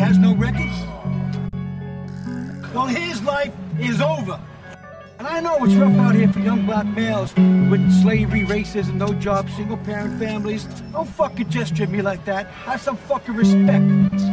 has no records? Well, his life is over. And I know it's rough out here for young black males with slavery, racism, no jobs, single-parent families. Don't fucking gesture at me like that. Have some fucking respect.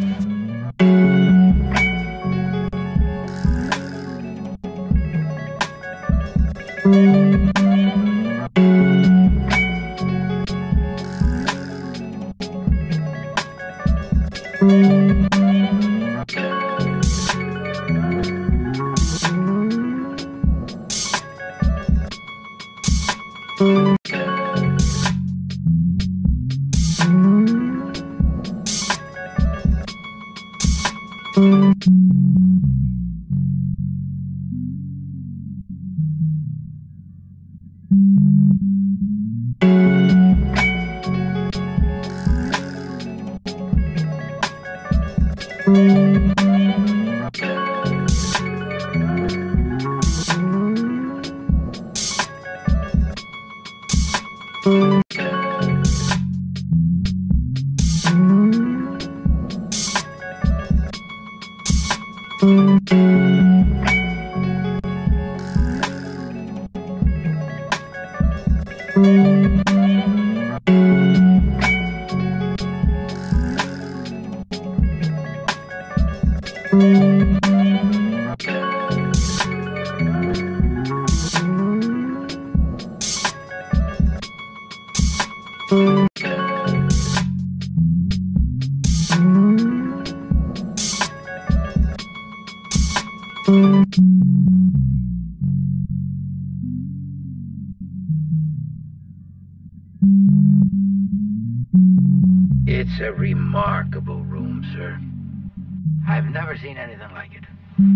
It's a remarkable room, sir. I've never seen anything like it.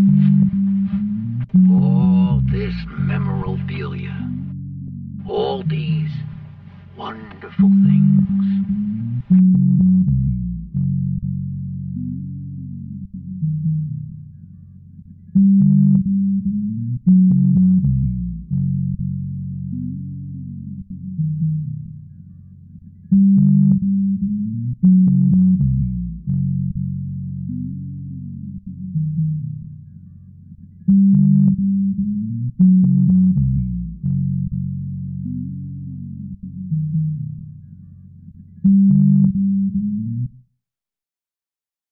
All this memorabilia. All these wonderful things.